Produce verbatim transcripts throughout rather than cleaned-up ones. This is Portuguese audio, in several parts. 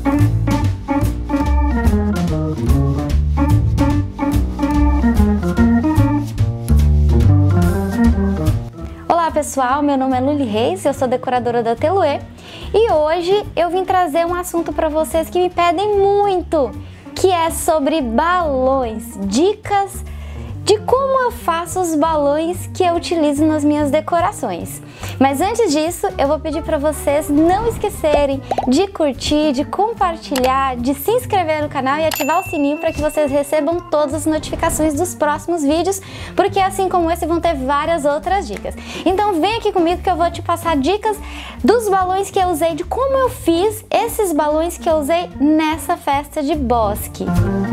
Olá pessoal, meu nome é Luli Reis, eu sou decoradora da Teluê e hoje eu vim trazer um assunto para vocês que me pedem muito, que é sobre balões, dicas de como eu faço os balões que eu utilizo nas minhas decorações. Mas antes disso, eu vou pedir para vocês não esquecerem de curtir, de compartilhar, de se inscrever no canal e ativar o sininho para que vocês recebam todas as notificações dos próximos vídeos, porque assim como esse vão ter várias outras dicas. Então vem aqui comigo que eu vou te passar dicas dos balões que eu usei, de como eu fiz esses balões que eu usei nessa festa de bosque.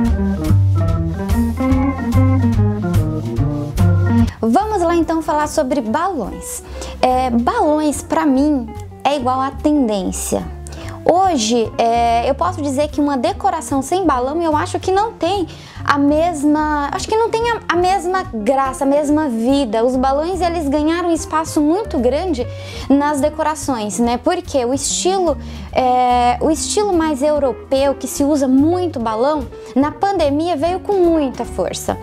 Vamos lá então falar sobre balões. É, balões para mim é igual a tendência. Hoje é, eu posso dizer que uma decoração sem balão eu acho que não tem a mesma, acho que não tem a, a mesma graça, a mesma vida. Os balões eles ganharam um espaço muito grande nas decorações, né? Porque o estilo, é, o estilo mais europeu que se usa muito balão na pandemia veio com muita força.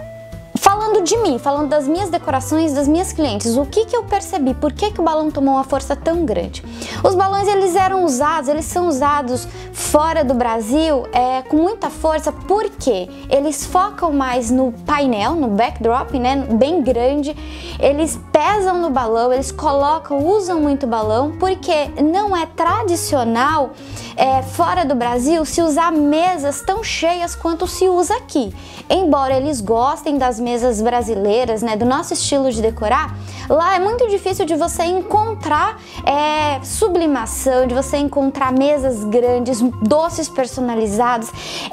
Falando de mim, falando das minhas decorações, das minhas clientes, o que que eu percebi? Por que que o balão tomou uma força tão grande? Os balões, eles eram usados, eles são usados fora do Brasil é, com muita força, porque eles focam mais no painel, no backdrop, né, bem grande, eles pesam no balão, eles colocam, usam muito balão, porque não é tradicional é, fora do Brasil se usar mesas tão cheias quanto se usa aqui. Embora eles gostem das mesas brasileiras, né, do nosso estilo de decorar, lá é muito difícil de você encontrar é, sublimação, de você encontrar mesas grandes, doces personalizados.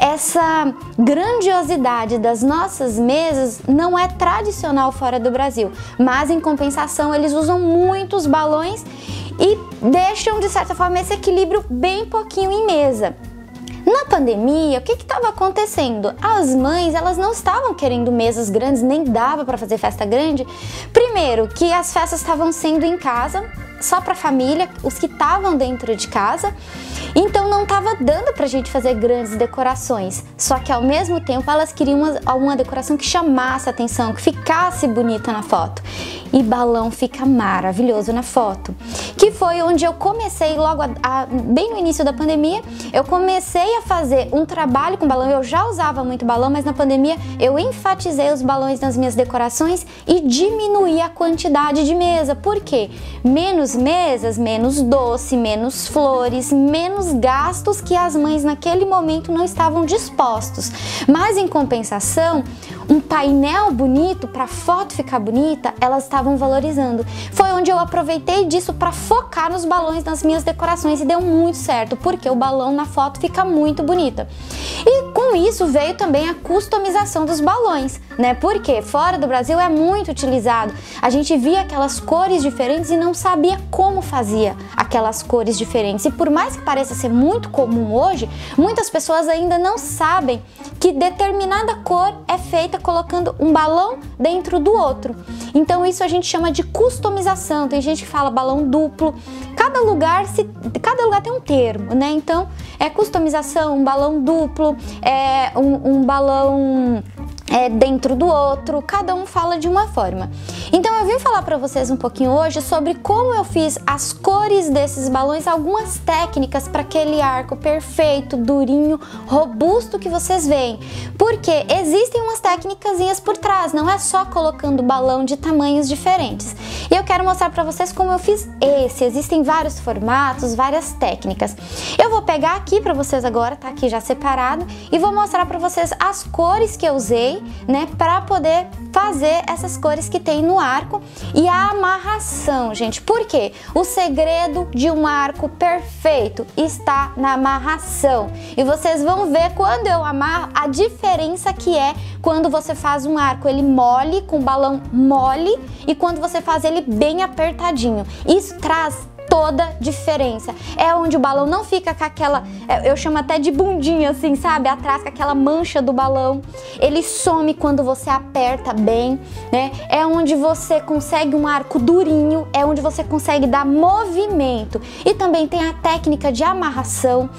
Essa grandiosidade das nossas mesas não é tradicional fora do Brasil, mas em compensação eles usam muitos balões e deixam de certa forma esse equilíbrio bem pouquinho em mesa. Na pandemia, o que estava acontecendo? As mães, elas não estavam querendo mesas grandes, nem dava para fazer festa grande. Primeiro, que as festas estavam sendo em casa, só para a família, os que estavam dentro de casa. Então não estava dando pra gente fazer grandes decorações, só que ao mesmo tempo elas queriam uma, uma decoração que chamasse a atenção, que ficasse bonita na foto. E balão fica maravilhoso na foto. Que foi onde eu comecei logo, a, a, bem no início da pandemia, eu comecei a fazer um trabalho com balão. Eu já usava muito balão, mas na pandemia eu enfatizei os balões nas minhas decorações e diminuí a quantidade de mesa. Por quê? Menos mesas, menos doce, menos flores, menos gastos que as mães naquele momento não estavam dispostos. Mas em compensação, um painel bonito, para a foto ficar bonita, elas estavam valorizando. Foi onde eu aproveitei disso para focar nos balões nas minhas decorações e deu muito certo, porque o balão na foto fica muito bonita. E com isso veio também a customização dos balões, né? Porque fora do Brasil é muito utilizado. A gente via aquelas cores diferentes e não sabia como fazia aquelas cores diferentes. E por mais que pareça ser muito comum hoje, muitas pessoas ainda não sabem que determinada cor é feita colocando um balão dentro do outro. Então isso a gente chama de customização. Tem gente que fala balão duplo. Cada lugar, se, cada lugar tem um termo, né? Então é customização, um balão duplo, é um, um balão é, dentro do outro, cada um fala de uma forma. Então eu vim falar para vocês um pouquinho hoje sobre como eu fiz as cores desses balões, algumas técnicas para aquele arco perfeito, durinho, robusto que vocês veem. Porque existem umas técnicas por trás, não é só colocando balão de tamanhos diferentes. E eu quero mostrar para vocês como eu fiz esse. Existem vários formatos, várias técnicas. Eu vou pegar aqui para vocês agora, tá aqui já separado, e vou mostrar para vocês as cores que eu usei, né, para poder fazer essas cores que tem no arco e a amarração, gente. Por quê? O segredo de um arco perfeito está na amarração. E vocês vão ver quando eu amarro a diferença que é quando você faz um arco ele mole, com balão mole, e quando você faz ele bem apertadinho. Isso traz toda diferença. É onde o balão não fica com aquela, eu chamo até de bundinha assim, sabe? Atrás com aquela mancha do balão. Ele some quando você aperta bem, né? É onde você consegue um arco durinho, é onde você consegue dar movimento. E também tem a técnica de amarração, tem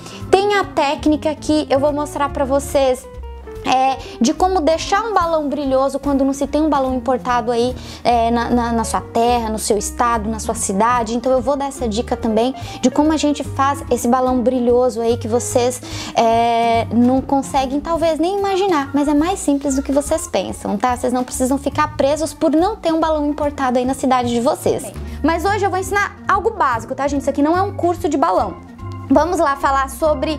tem a técnica que eu vou mostrar pra vocês É, de como deixar um balão brilhoso quando não se tem um balão importado aí é, na, na, na sua terra, no seu estado, na sua cidade. Então eu vou dar essa dica também de como a gente faz esse balão brilhoso aí que vocês é, não conseguem talvez nem imaginar, mas é mais simples do que vocês pensam, tá? Vocês não precisam ficar presos por não ter um balão importado aí na cidade de vocês. Mas hoje eu vou ensinar algo básico, tá, gente? Isso aqui não é um curso de balão. Vamos lá falar sobre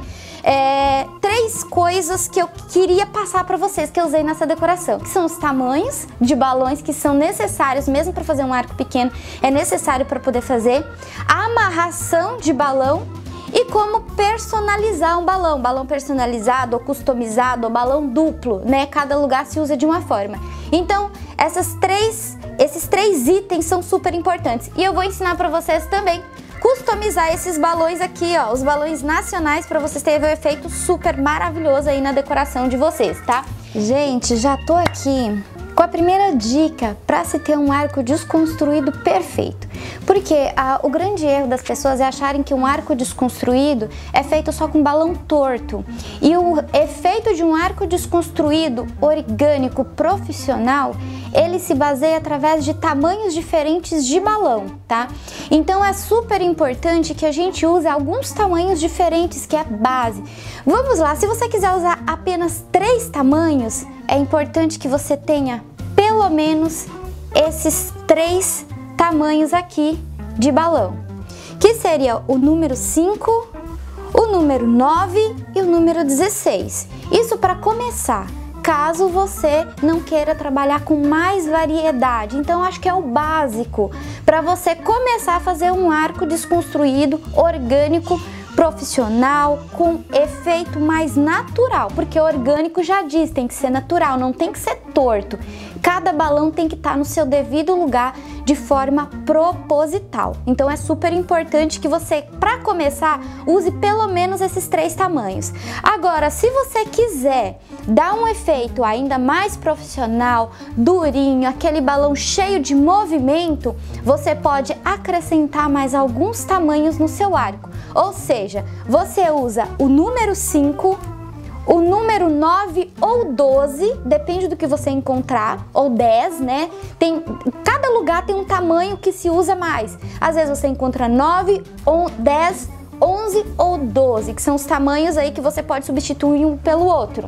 é, três coisas que eu queria passar para vocês que eu usei nessa decoração, que são os tamanhos de balões que são necessários, mesmo para fazer um arco pequeno, é necessário para poder fazer, a amarração de balão e como personalizar um balão, balão personalizado ou customizado ou balão duplo, né? Cada lugar se usa de uma forma. Então, essas três, esses três itens são super importantes e eu vou ensinar para vocês também customizar esses balões aqui, ó, os balões nacionais, para vocês terem um efeito super maravilhoso aí na decoração de vocês, tá? Gente, já tô aqui com a primeira dica para se ter um arco desconstruído perfeito. Porque ah, o grande erro das pessoas é acharem que um arco desconstruído é feito só com balão torto. E o efeito de um arco desconstruído, orgânico, profissional, ele se baseia através de tamanhos diferentes de balão, tá? Então é super importante que a gente use alguns tamanhos diferentes, que é a base. Vamos lá, se você quiser usar apenas três tamanhos, é importante que você tenha pelo menos esses três tamanhos aqui de balão, que seria o número cinco, o número nove e o número dezesseis. Isso para começar, caso você não queira trabalhar com mais variedade. Então acho que é o básico para você começar a fazer um arco desconstruído, orgânico, profissional, com efeito mais natural, porque orgânico já diz, tem que ser natural, não tem que ser torto. Cada balão tem que estar no seu devido lugar de forma proposital. Então é super importante que você, para começar, use pelo menos esses três tamanhos. Agora, se você quiser dar um efeito ainda mais profissional, durinho, aquele balão cheio de movimento, você pode acrescentar mais alguns tamanhos no seu arco. Ou seja, você usa o número cinco, o número nove ou doze, depende do que você encontrar, ou dez, né? Tem, cada lugar tem um tamanho que se usa mais. Às vezes você encontra nove, dez, onze ou doze, que são os tamanhos aí que você pode substituir um pelo outro.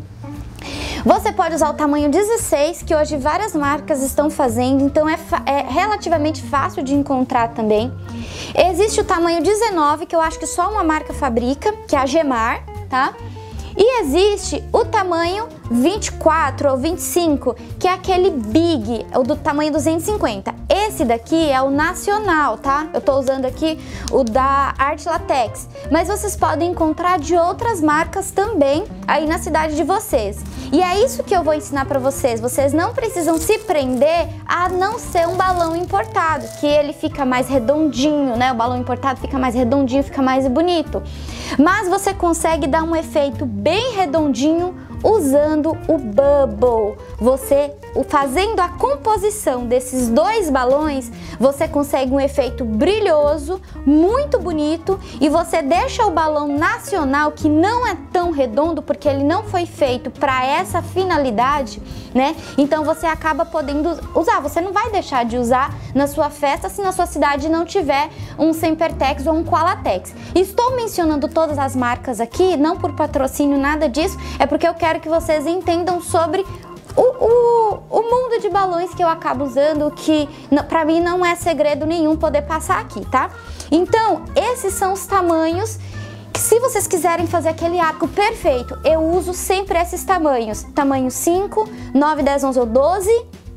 Você pode usar o tamanho dezesseis, que hoje várias marcas estão fazendo, então é, é relativamente fácil de encontrar também. Existe o tamanho dezenove, que eu acho que só uma marca fabrica, que é a Gemar, tá? E existe o tamanho vinte e quatro ou vinte e cinco, que é aquele big, o do tamanho duzentos e cinquenta. Esse daqui é o nacional, tá? Eu tô usando aqui o da Arte Latex, mas vocês podem encontrar de outras marcas também aí na cidade de vocês. E é isso que eu vou ensinar pra vocês. Vocês não precisam se prender a não ser um balão importado, que ele fica mais redondinho, né? O balão importado fica mais redondinho, fica mais bonito. Mas você consegue dar um efeito bem redondinho usando o bubble. Você, fazendo a composição desses dois balões, você consegue um efeito brilhoso, muito bonito, e você deixa o balão nacional, que não é tão redondo porque ele não foi feito para essa finalidade, né? Então você acaba podendo usar. Você não vai deixar de usar na sua festa se na sua cidade não tiver um Sempertex ou um Qualatex. Estou mencionando todas as marcas aqui, não por patrocínio, nada disso, é porque eu quero que vocês entendam sobre o, o, o mundo de balões que eu acabo usando, que pra mim não é segredo nenhum poder passar aqui, tá? Então, esses são os tamanhos que, se vocês quiserem fazer aquele arco perfeito, eu uso sempre esses tamanhos. Tamanho cinco, nove, dez, onze ou doze,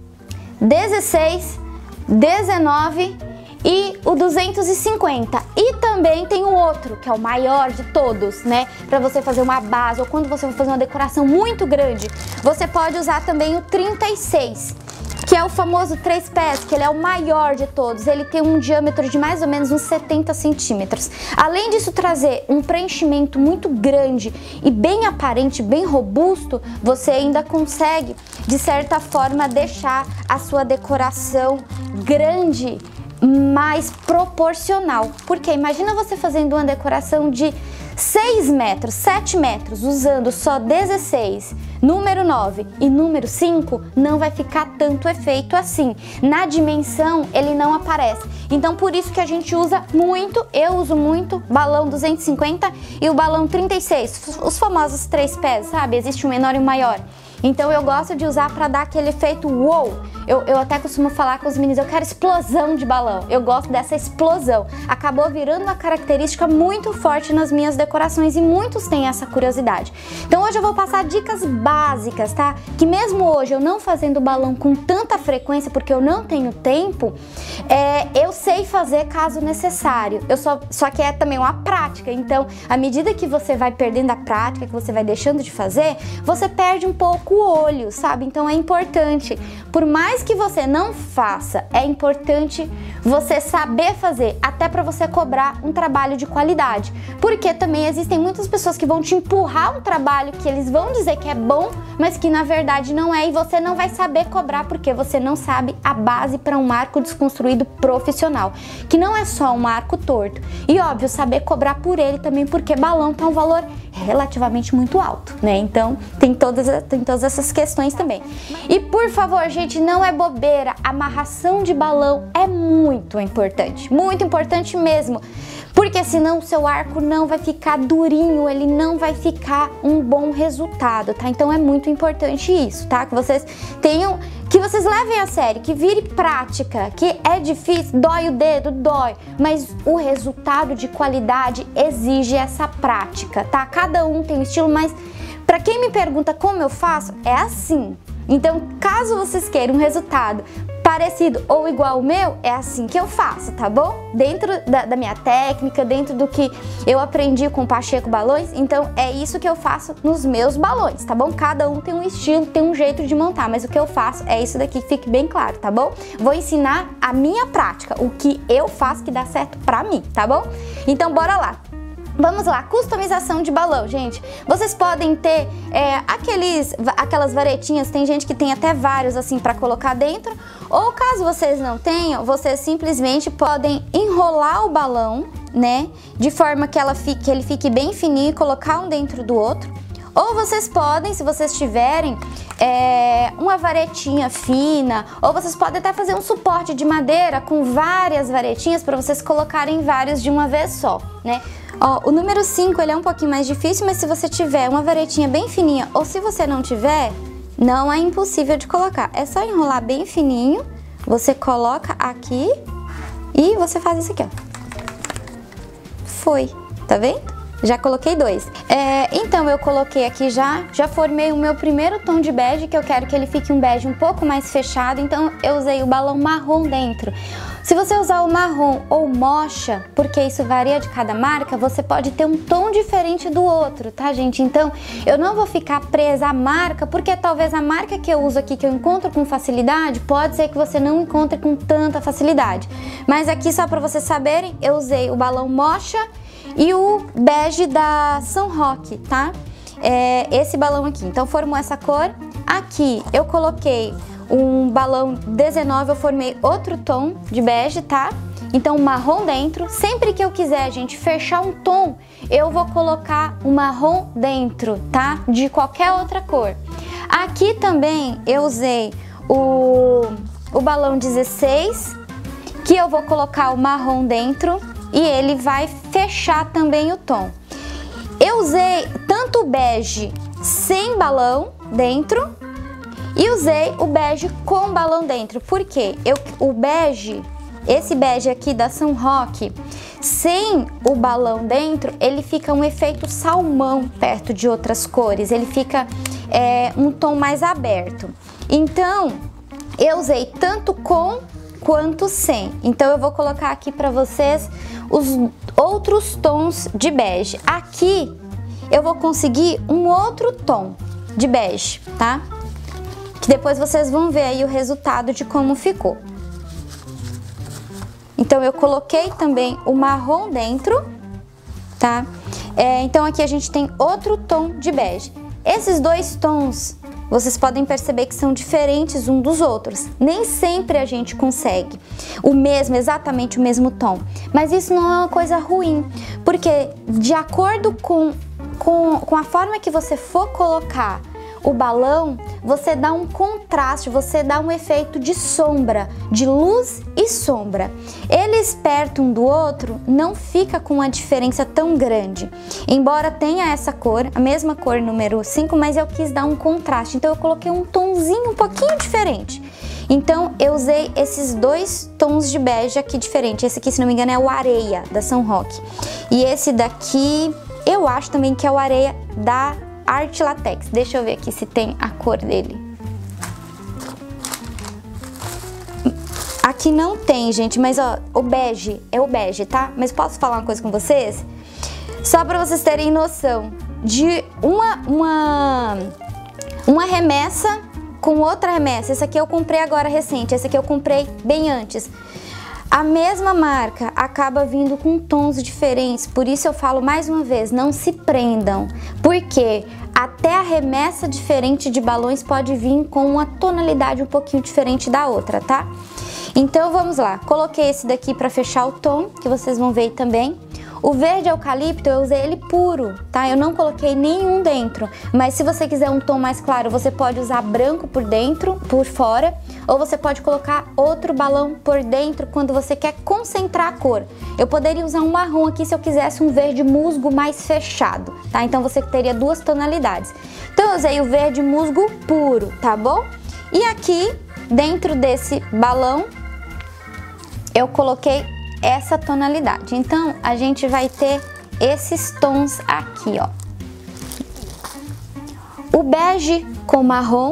dezesseis, dezenove e o duzentos e cinquenta. E também tem o outro, que é o maior de todos, né? Pra você fazer uma base, ou quando você for fazer uma decoração muito grande, você pode usar também o trinta e seis, que é o famoso três pés, que ele é o maior de todos. Ele tem um diâmetro de mais ou menos uns setenta centímetros. Além disso trazer um preenchimento muito grande e bem aparente, bem robusto, você ainda consegue, de certa forma, deixar a sua decoração grande, mais proporcional. Porque imagina você fazendo uma decoração de seis metros, sete metros, usando só dezesseis, número nove e número cinco, não vai ficar tanto efeito assim. Na dimensão, ele não aparece. Então, por isso que a gente usa muito, eu uso muito, balão duzentos e cinquenta e o balão trinta e seis, os famosos três pés, sabe? Existe um menor e um maior. Então eu gosto de usar para dar aquele efeito wow. Eu, eu até costumo falar com os meninos, eu quero explosão de balão. Eu gosto dessa explosão. Acabou virando uma característica muito forte nas minhas decorações e muitos têm essa curiosidade. Então hoje eu vou passar dicas básicas, tá? Que mesmo hoje eu não fazendo balão com tanta frequência, porque eu não tenho tempo, é, eu sei fazer caso necessário. Eu só, só que é também uma prática. Então, à medida que você vai perdendo a prática, que você vai deixando de fazer, você perde um pouco o olho, sabe? Então é importante, por mais que você não faça, é importante você saber fazer, até para você cobrar um trabalho de qualidade, porque também existem muitas pessoas que vão te empurrar um trabalho que eles vão dizer que é bom, mas que na verdade não é, e você não vai saber cobrar porque você não sabe a base para um arco desconstruído profissional, que não é só um arco torto. E óbvio, saber cobrar por ele também, porque balão tá um valor relativamente muito alto, né? Então tem todas, tem todas essas questões também. E por favor, gente, não é bobeira, amarração de balão é muito importante, muito importante mesmo, porque senão o seu arco não vai ficar durinho, ele não vai ficar um bom resultado, tá? Então é muito importante isso, tá? Que vocês tenham, que vocês levem a sério, que vire prática, que é difícil, dói o dedo, dói, mas o resultado de qualidade exige essa prática, tá? Cada um tem um estilo, mas para quem me pergunta como eu faço, é assim. Então, caso vocês queiram um resultado parecido ou igual ao meu, é assim que eu faço, tá bom? Dentro da, da minha técnica, dentro do que eu aprendi com o Pacheco Balões, então é isso que eu faço nos meus balões, tá bom? Cada um tem um estilo, tem um jeito de montar, mas o que eu faço é isso daqui, que fique bem claro, tá bom? Vou ensinar a minha prática, o que eu faço que dá certo pra mim, tá bom? Então, bora lá! Vamos lá, customização de balão, gente. Vocês podem ter é, aqueles, aquelas varetinhas, tem gente que tem até vários assim para colocar dentro. Ou caso vocês não tenham, vocês simplesmente podem enrolar o balão, né? De forma que, ela fique, que ele fique bem fininho e colocar um dentro do outro. Ou vocês podem, se vocês tiverem é, uma varetinha fina, ou vocês podem até fazer um suporte de madeira com várias varetinhas para vocês colocarem vários de uma vez só, né? Ó, o número cinco ele é um pouquinho mais difícil, mas se você tiver uma varetinha bem fininha, ou se você não tiver, não é impossível de colocar. É só enrolar bem fininho, você coloca aqui e você faz isso aqui, ó. Foi, tá vendo? Já coloquei dois. É, então eu coloquei aqui já, já formei o meu primeiro tom de bege, que eu quero que ele fique um bege um pouco mais fechado, então eu usei o balão marrom dentro. Se você usar o marrom ou mocha, porque isso varia de cada marca, você pode ter um tom diferente do outro, tá, gente? Então eu não vou ficar presa à marca, porque talvez a marca que eu uso aqui, que eu encontro com facilidade, pode ser que você não encontre com tanta facilidade. Mas aqui, só para vocês saberem, eu usei o balão mocha e o bege da São Roque, tá? É esse balão aqui. Então formou essa cor. Aqui eu coloquei um balão dezenove, eu formei outro tom de bege, tá? Então marrom dentro. Sempre que eu quiser, gente, fechar um tom, eu vou colocar o marrom dentro, tá? De qualquer outra cor. Aqui também eu usei o, o balão dezesseis, que eu vou colocar o marrom dentro e ele vai fechar também o tom. Eu usei tanto o bege sem balão dentro e usei o bege com balão dentro. Por quê? Eu, o bege, esse bege aqui da São Roque, sem o balão dentro, ele fica um efeito salmão perto de outras cores. Ele fica é, um tom mais aberto. Então, eu usei tanto com quanto sem. Então, eu vou colocar aqui para vocês os outros tons de bege. Aqui, eu vou conseguir um outro tom de bege, tá? Que depois vocês vão ver aí o resultado de como ficou. Então, eu coloquei também o marrom dentro, tá? É, então, aqui a gente tem outro tom de bege. Esses dois tons vocês podem perceber que são diferentes um dos outros. Nem sempre a gente consegue o mesmo, exatamente o mesmo tom. Mas isso não é uma coisa ruim, porque de acordo com, com, com a forma que você for colocar o balão, você dá um contraste, você dá um efeito de sombra, de luz e sombra. Eles perto um do outro não fica com uma diferença tão grande. Embora tenha essa cor, a mesma cor número cinco, mas eu quis dar um contraste, então eu coloquei um tomzinho um pouquinho diferente. Então eu usei esses dois tons de bege aqui diferente. Esse aqui, se não me engano, é o Areia da São Roque. E esse daqui, eu acho também que é o Areia da Arte Latex. Deixa eu ver aqui se tem a cor dele. Aqui não tem, gente, mas ó, o bege é o bege, tá? Mas posso falar uma coisa com vocês? Só pra vocês terem noção de uma, uma, uma remessa com outra remessa. Essa aqui eu comprei agora recente, essa aqui eu comprei bem antes. A mesma marca acaba vindo com tons diferentes, por isso eu falo mais uma vez, não se prendam, porque até a remessa diferente de balões pode vir com uma tonalidade um pouquinho diferente da outra, tá? Então vamos lá, coloquei esse daqui para fechar o tom, que vocês vão ver também. O verde eucalipto eu usei ele puro, tá? Eu não coloquei nenhum dentro, mas se você quiser um tom mais claro, você pode usar branco por dentro, por fora, ou você pode colocar outro balão por dentro quando você quer concentrar a cor. Eu poderia usar um marrom aqui se eu quisesse um verde musgo mais fechado, tá? Então você teria duas tonalidades. Então eu usei o verde musgo puro, tá bom? E aqui, dentro desse balão, eu coloquei essa tonalidade. Então a gente vai ter esses tons aqui, ó. O bege com marrom,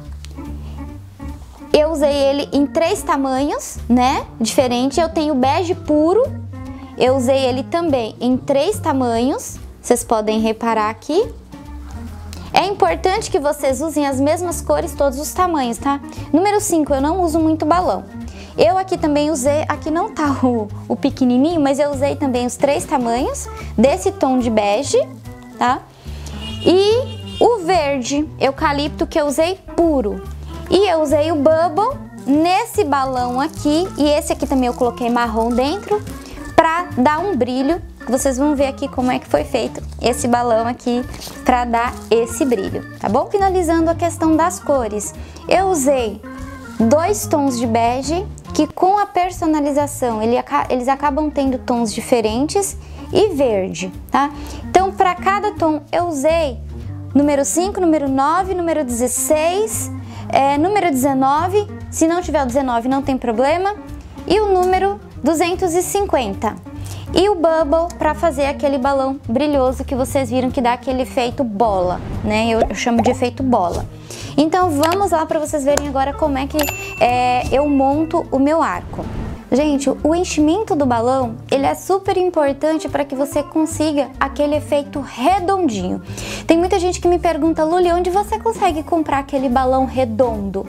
eu usei ele em três tamanhos, né? Diferente. Eu tenho bege puro, eu usei ele também em três tamanhos. Vocês podem reparar aqui. É importante que vocês usem as mesmas cores, todos os tamanhos, tá? Número cinco, eu não uso muito balão. Eu aqui também usei, aqui não tá o, o pequenininho, mas eu usei também os três tamanhos desse tom de bege, tá? E o verde eucalipto que eu usei puro. E eu usei o bubble nesse balão aqui, e esse aqui também eu coloquei marrom dentro, pra dar um brilho. Vocês vão ver aqui como é que foi feito esse balão aqui pra dar esse brilho, tá bom? Finalizando a questão das cores, eu usei dois tons de bege, que com a personalização ele, eles acabam tendo tons diferentes, e verde, tá? Então para cada tom eu usei número cinco, número nove, número dezesseis, é, número dezenove, se não tiver o dezenove não tem problema, e o número duzentos e cinquenta. E o bubble para fazer aquele balão brilhoso que vocês viram que dá aquele efeito bola, né? Eu, eu chamo de efeito bola. Então vamos lá para vocês verem agora como é que é, eu monto o meu arco. Gente, o enchimento do balão, ele é super importante para que você consiga aquele efeito redondinho. Tem muita gente que me pergunta, Luli, onde você consegue comprar aquele balão redondo?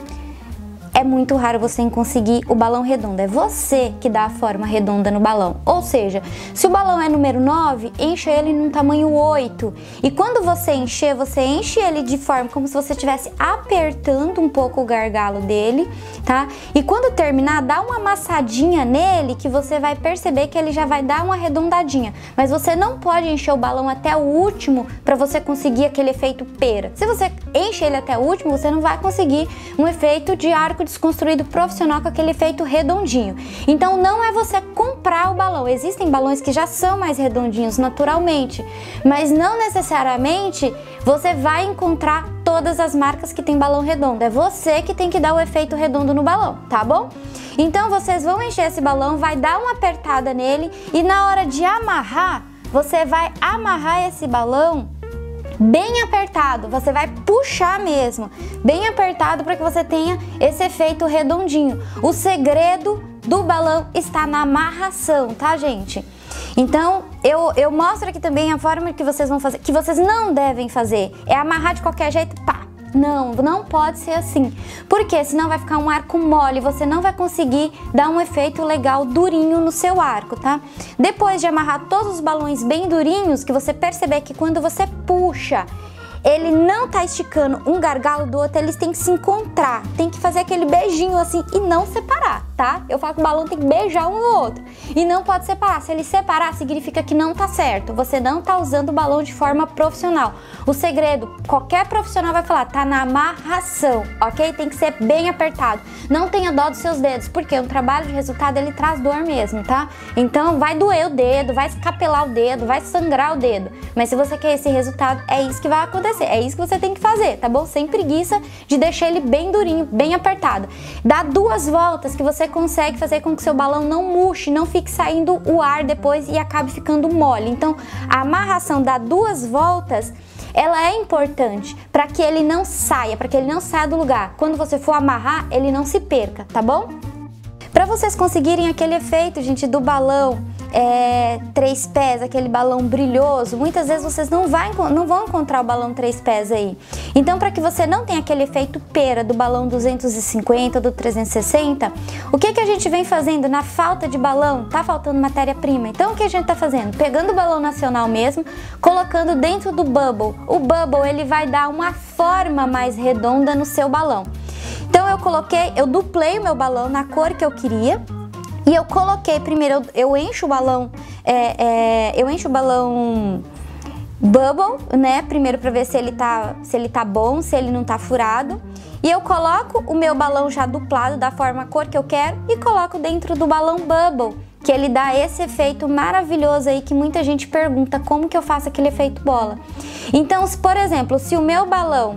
É muito raro você conseguir o balão redondo, é você que dá a forma redonda no balão. Ou seja, se o balão é número nove, encha ele num tamanho oito. E quando você encher, você enche ele de forma como se você estivesse apertando um pouco o gargalo dele, tá? E quando terminar, dá uma amassadinha nele que você vai perceber que ele já vai dar uma arredondadinha. Mas você não pode encher o balão até o último para você conseguir aquele efeito pera. Se você enche ele até o último, você não vai conseguir um efeito de arco desconstruído profissional com aquele efeito redondinho. Então não é você comprar o balão, existem balões que já são mais redondinhos naturalmente, mas não necessariamente você vai encontrar todas as marcas que tem balão redondo, é você que tem que dar o efeito redondo no balão, tá bom? Então vocês vão encher esse balão, vai dar uma apertada nele e na hora de amarrar, você vai amarrar esse balão bem apertado, você vai puxar mesmo, bem apertado para que você tenha esse efeito redondinho. O segredo do balão está na amarração, tá, gente? Então, eu, eu mostro aqui também a forma que vocês vão fazer, que vocês não devem fazer, é amarrar de qualquer jeito, pá! Não, não pode ser assim, porque senão vai ficar um arco mole, você não vai conseguir dar um efeito legal durinho no seu arco, tá? Depois de amarrar todos os balões bem durinhos, que você perceber que quando você puxa, ele não tá esticando um gargalo do outro, eles têm que se encontrar, tem que fazer aquele beijinho assim e não separar, tá? Eu falo que o balão tem que beijar um no outro e não pode separar. Se ele separar, significa que não tá certo, você não tá usando o balão de forma profissional. O segredo, qualquer profissional vai falar, tá na amarração, ok? Tem que ser bem apertado. Não tenha dó dos seus dedos, porque um trabalho de resultado ele traz dor mesmo, tá? Então vai doer o dedo, vai escapelar o dedo, vai sangrar o dedo. Mas se você quer esse resultado, é isso que vai acontecer, é isso que você tem que fazer, tá bom? Sem preguiça de deixar ele bem durinho, bem apertado. Dá duas voltas que você consegue fazer com que seu balão não murche, não fique saindo o ar depois e acabe ficando mole. Então a amarração dá duas voltas, ela é importante para que ele não saia, para que ele não saia do lugar. Quando você for amarrar, ele não se perca, tá bom? Para vocês conseguirem aquele efeito, gente, do balão é, três pés, aquele balão brilhoso, muitas vezes vocês não, vai, não vão encontrar o balão três pés aí. Então, para que você não tenha aquele efeito pera do balão duzentos e cinquenta, do trezentos e sessenta, o que que a gente vem fazendo na falta de balão? Tá faltando matéria-prima. Então, o que a gente tá fazendo? Pegando o balão nacional mesmo, colocando dentro do bubble. O bubble, ele vai dar uma forma mais redonda no seu balão. Então eu coloquei, eu duplei o meu balão na cor que eu queria e eu coloquei primeiro, eu, eu encho o balão, é, é, eu encho o balão bubble, né? Primeiro para ver se ele tá, se ele tá bom, se ele não tá furado. E eu coloco o meu balão já duplado da forma cor que eu quero e coloco dentro do balão bubble, que ele dá esse efeito maravilhoso aí que muita gente pergunta como que eu faço aquele efeito bola. Então, se, por exemplo, se o meu balão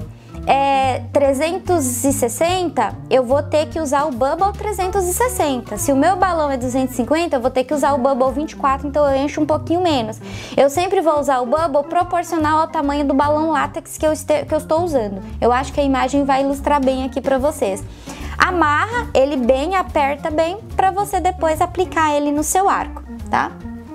é trezentos e sessenta, eu vou ter que usar o bubble trezentos e sessenta. Se o meu balão é duzentos e cinquenta, eu vou ter que usar o bubble vinte e quatro, então eu encho um pouquinho menos. Eu sempre vou usar o bubble proporcional ao tamanho do balão látex que eu, este, que eu estou usando. Eu acho que a imagem vai ilustrar bem aqui para vocês. Amarra ele bem, aperta bem, para você depois aplicar ele no seu arco, tá?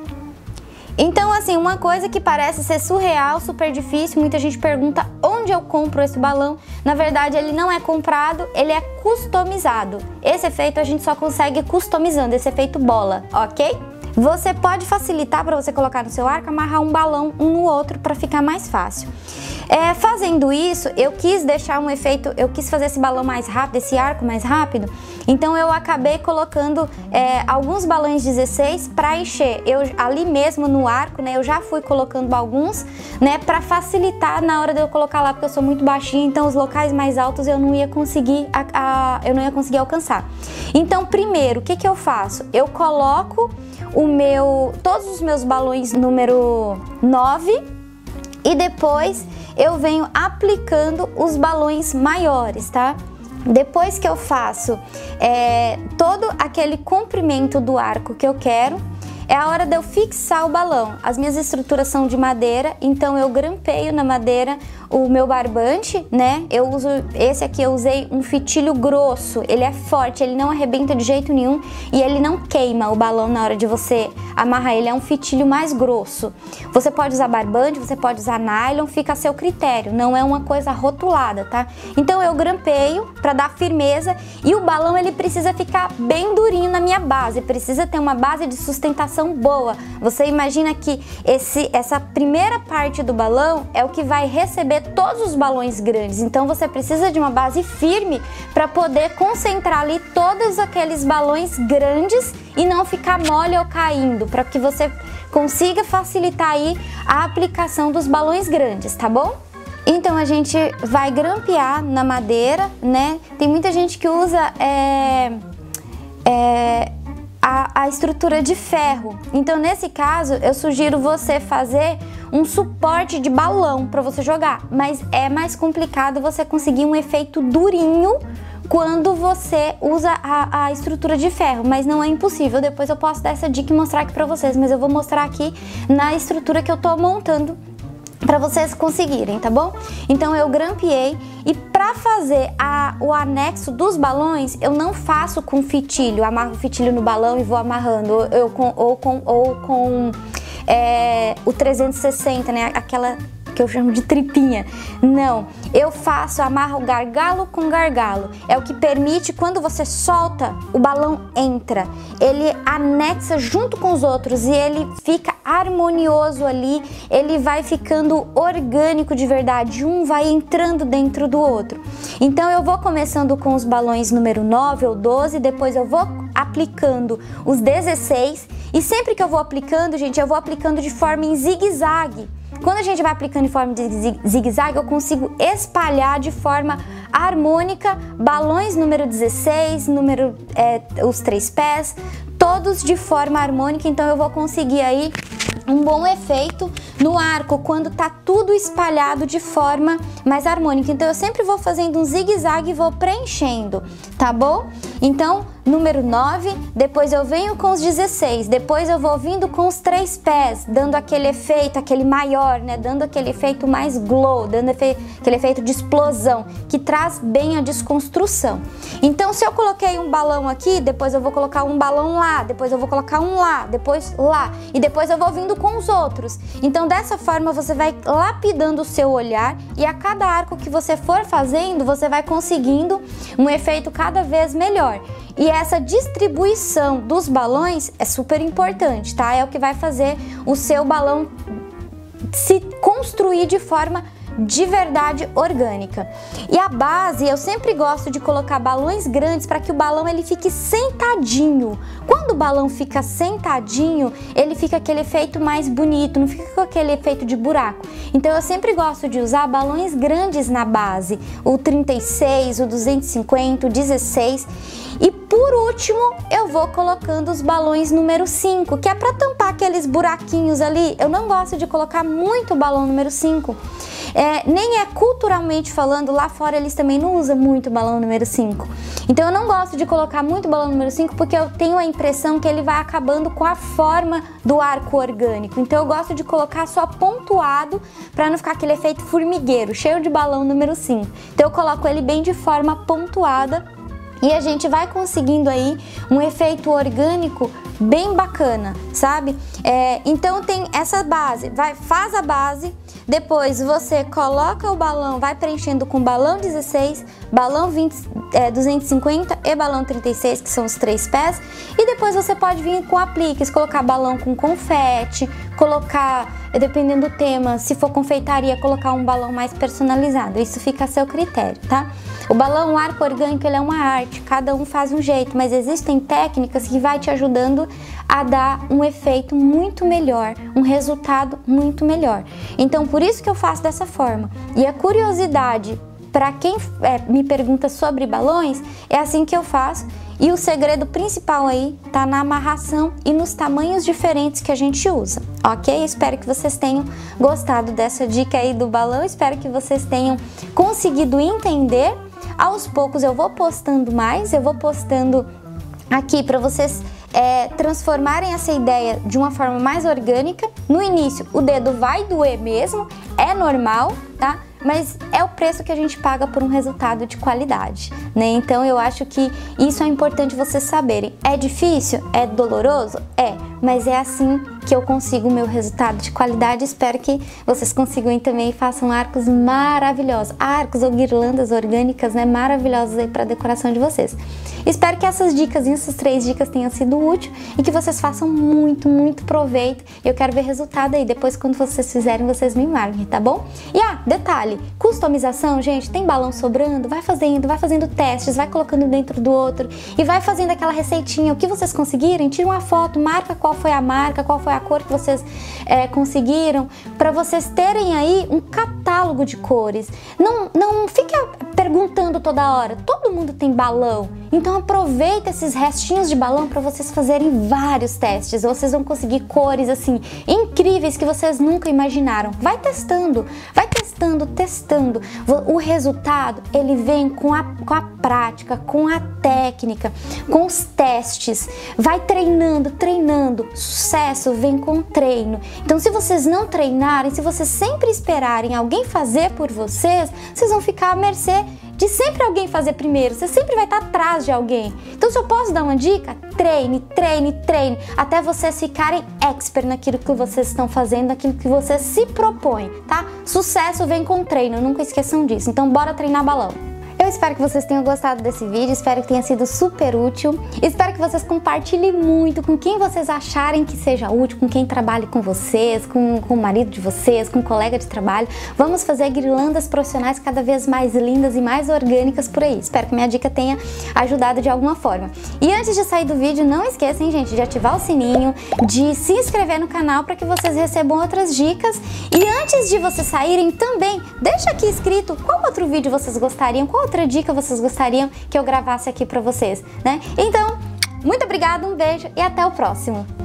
Então, assim, uma coisa que parece ser surreal, super difícil, muita gente pergunta onde eu compro esse balão. Na verdade, ele não é comprado, ele é customizado. Esse efeito a gente só consegue customizando, esse efeito bola, ok? Você pode facilitar para você colocar no seu arco, amarrar um balão um no outro para ficar mais fácil. É, fazendo isso, eu quis deixar um efeito, eu quis fazer esse balão mais rápido, esse arco mais rápido, então eu acabei colocando é, alguns balões dezesseis para encher. Eu ali mesmo no arco, né, eu já fui colocando alguns, né, para facilitar na hora de eu colocar lá, porque eu sou muito baixinha, então os locais mais altos eu não ia conseguir, a, a, eu não ia conseguir alcançar. Então, primeiro, o que que eu faço? Eu coloco o meu, todos os meus balões número nove e depois eu venho aplicando os balões maiores, tá? Depois que eu faço é, todo aquele comprimento do arco que eu quero, é a hora de eu fixar o balão. As minhas estruturas são de madeira, então eu grampeio na madeira o meu barbante, né? Eu uso, esse aqui eu usei um fitilho grosso, ele é forte, ele não arrebenta de jeito nenhum e ele não queima o balão na hora de você amarrar, ele é um fitilho mais grosso. Você pode usar barbante, você pode usar nylon, fica a seu critério, não é uma coisa rotulada, tá? Então eu grampeio para dar firmeza e o balão ele precisa ficar bem durinho na minha base, precisa ter uma base de sustentação boa. Você imagina que esse, essa primeira parte do balão é o que vai receber todos os balões grandes, então você precisa de uma base firme para poder concentrar ali todos aqueles balões grandes e não ficar mole ou caindo, para que você consiga facilitar aí a aplicação dos balões grandes, tá bom? Então a gente vai grampear na madeira, né? Tem muita gente que usa é, é, a, a estrutura de ferro. Então nesse caso eu sugiro você fazer um suporte de balão para você jogar, mas é mais complicado você conseguir um efeito durinho quando você usa a, a estrutura de ferro, mas não é impossível. Depois eu posso dar essa dica e mostrar aqui para vocês, mas eu vou mostrar aqui na estrutura que eu tô montando para vocês conseguirem, tá bom? Então eu grampeei e para fazer a, o anexo dos balões eu não faço com fitilho, amarro o fitilho no balão e vou amarrando, ou, eu com, ou com, ou com é, o trezentos e sessenta, né? Aquela que eu chamo de tripinha. Não, eu faço, amarro gargalo com gargalo. É o que permite, quando você solta, o balão entra. Ele anexa junto com os outros e ele fica harmonioso ali, ele vai ficando orgânico de verdade, um vai entrando dentro do outro. Então eu vou começando com os balões número nove ou doze, depois eu vou aplicando os dezesseis e sempre que eu vou aplicando, gente, eu vou aplicando de forma em zigue-zague. Quando a gente vai aplicando em forma de zigue-zague, eu consigo espalhar de forma harmônica balões número dezesseis, número, é, os três pés, todos de forma harmônica, então eu vou conseguir aí um bom efeito no arco quando tá tudo espalhado de forma mais harmônica. Então eu sempre vou fazendo um zigue-zague e vou preenchendo, tá bom? Então, número nove, depois eu venho com os dezesseis, depois eu vou vindo com os três pés, dando aquele efeito, aquele maior, né? Dando aquele efeito mais glow, dando efe... aquele efeito de explosão, que traz bem a desconstrução. Então, se eu coloquei um balão aqui, depois eu vou colocar um balão lá, depois eu vou colocar um lá, depois lá, e depois eu vou vindo com os outros. Então, dessa forma, você vai lapidando o seu olhar e a cada arco que você for fazendo, você vai conseguindo um efeito cada vez melhor. E essa distribuição dos balões é super importante, tá? É o que vai fazer o seu balão se construir de forma de verdade orgânica. E a base, eu sempre gosto de colocar balões grandes para que o balão ele fique sentadinho. Quando o balão fica sentadinho, ele fica aquele efeito mais bonito, não fica com aquele efeito de buraco. Então eu sempre gosto de usar balões grandes na base, o trinta e seis, o duzentos e cinquenta, o dezesseis. E por último, eu vou colocando os balões número cinco, que é para tampar aqueles buraquinhos ali. Eu não gosto de colocar muito balão número cinco. É, nem é culturalmente falando, lá fora eles também não usam muito balão número cinco. Então eu não gosto de colocar muito balão número cinco porque eu tenho a impressão que ele vai acabando com a forma do arco orgânico. Então eu gosto de colocar só pontuado para não ficar aquele efeito formigueiro, cheio de balão número cinco. Então eu coloco ele bem de forma pontuada e a gente vai conseguindo aí um efeito orgânico bem bacana, sabe? É, então tem essa base, vai, faz a base. Depois você coloca o balão, vai preenchendo com balão dezesseis, balão vinte, é, duzentos e cinquenta e balão trinta e seis, que são os três pés. E depois você pode vir com apliques, colocar balão com confete, colocar, dependendo do tema, se for confeitaria, colocar um balão mais personalizado. Isso fica a seu critério, tá? O balão o arco orgânico ele é uma arte, cada um faz um jeito, mas existem técnicas que vai te ajudando a dar um efeito muito melhor, um resultado muito melhor. Então, por isso que eu faço dessa forma. E a curiosidade, para quem é, me pergunta sobre balões, é assim que eu faço. E o segredo principal aí tá na amarração e nos tamanhos diferentes que a gente usa, ok? Espero que vocês tenham gostado dessa dica aí do balão, espero que vocês tenham conseguido entender. Aos poucos eu vou postando mais, eu vou postando aqui para vocês é, transformarem essa ideia de uma forma mais orgânica. No início o dedo vai doer mesmo, é normal, tá? Mas é o preço que a gente paga por um resultado de qualidade, né? Então eu acho que isso é importante vocês saberem. É difícil? É doloroso? É, mas é assim que eu consigo o meu resultado de qualidade. Espero que vocês consigam também e façam arcos maravilhosos, arcos ou guirlandas orgânicas, né? Maravilhosos aí para decoração de vocês. Espero que essas dicas, essas três dicas tenham sido úteis e que vocês façam muito, muito proveito. Eu quero ver resultado aí. Depois, quando vocês fizerem, vocês me marquem, tá bom? E ah, detalhe, customização, gente, tem balão sobrando? Vai fazendo, vai fazendo testes, vai colocando dentro do outro e vai fazendo aquela receitinha. O que vocês conseguirem, tira uma foto, marca qual foi a marca, qual foi a cor que vocês é, conseguiram, para vocês terem aí um catálogo de cores. Não, não fica perguntando toda hora, todo mundo tem balão, então aproveita esses restinhos de balão para vocês fazerem vários testes. Vocês vão conseguir cores assim incríveis que vocês nunca imaginaram. Vai testando, vai testando, testando. O resultado ele vem com a, com a prática, com a técnica, com os testes. Vai treinando, treinando. Sucesso vem com treino. Então, se vocês não treinarem, se vocês sempre esperarem alguém fazer por vocês, vocês vão ficar à mercê de sempre alguém fazer primeiro, você sempre vai estar atrás de alguém. Então, se eu posso dar uma dica, treine, treine, treine, até vocês ficarem expert naquilo que vocês estão fazendo, naquilo que vocês se propõem, tá? Sucesso vem com treino, nunca esqueçam disso. Então, bora treinar balão. Eu espero que vocês tenham gostado desse vídeo, espero que tenha sido super útil, espero que vocês compartilhem muito com quem vocês acharem que seja útil, com quem trabalhe com vocês, com, com o marido de vocês, com um colega de trabalho. Vamos fazer guirlandas profissionais cada vez mais lindas e mais orgânicas por aí. Espero que minha dica tenha ajudado de alguma forma. E antes de sair do vídeo, não esqueçam, gente, de ativar o sininho, de se inscrever no canal para que vocês recebam outras dicas. E antes de vocês saírem também, deixa aqui escrito qual outro vídeo vocês gostariam, qual outra dica vocês gostariam que eu gravasse aqui para vocês, né? Então, muito obrigada, um beijo e até o próximo!